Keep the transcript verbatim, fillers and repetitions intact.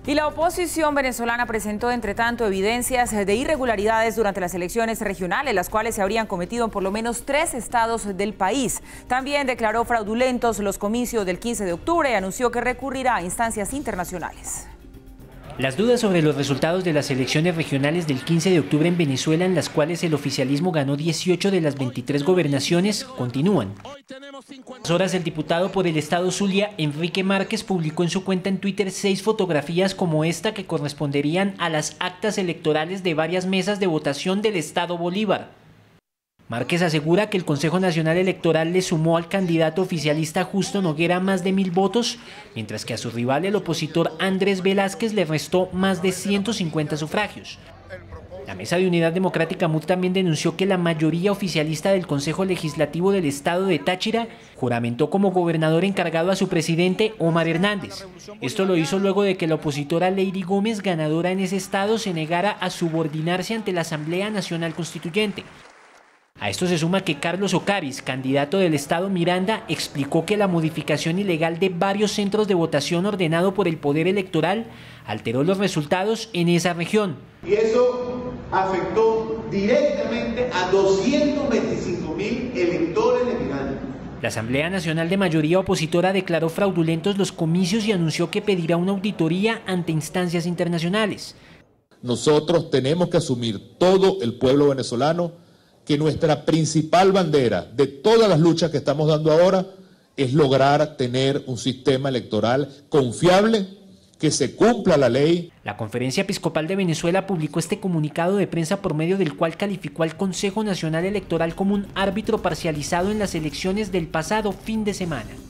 Y la oposición venezolana presentó, entre tanto, evidencias de irregularidades durante las elecciones regionales, las cuales se habrían cometido en por lo menos tres estados del país. También declaró fraudulentos los comicios del quince de octubre y anunció que recurrirá a instancias internacionales. Las dudas sobre los resultados de las elecciones regionales del quince de octubre en Venezuela, en las cuales el oficialismo ganó dieciocho de las veintitrés gobernaciones, continúan. A las horas, el diputado por el estado Zulia, Enrique Márquez, publicó en su cuenta en Twitter seis fotografías como esta que corresponderían a las actas electorales de varias mesas de votación del estado Bolívar. Márquez asegura que el Consejo Nacional Electoral le sumó al candidato oficialista Justo Noguera más de mil votos, mientras que a su rival, el opositor Andrés Velázquez, le restó más de ciento cincuenta sufragios. La Mesa de Unidad Democrática M U D también denunció que la mayoría oficialista del Consejo Legislativo del Estado de Táchira juramentó como gobernador encargado a su presidente, Omar Hernández. Esto lo hizo luego de que la opositora Lady Gómez, ganadora en ese estado, se negara a subordinarse ante la Asamblea Nacional Constituyente. A esto se suma que Carlos Ocaris, candidato del estado Miranda, explicó que la modificación ilegal de varios centros de votación ordenado por el Poder Electoral alteró los resultados en esa región. Y eso afectó directamente a doscientos veinticinco mil electores de Miranda. La Asamblea Nacional de mayoría opositora declaró fraudulentos los comicios y anunció que pedirá una auditoría ante instancias internacionales. Nosotros tenemos que asumir, todo el pueblo venezolano, que nuestra principal bandera de todas las luchas que estamos dando ahora es lograr tener un sistema electoral confiable, que se cumpla la ley. La Conferencia Episcopal de Venezuela publicó este comunicado de prensa por medio del cual calificó al Consejo Nacional Electoral como un árbitro parcializado en las elecciones del pasado fin de semana.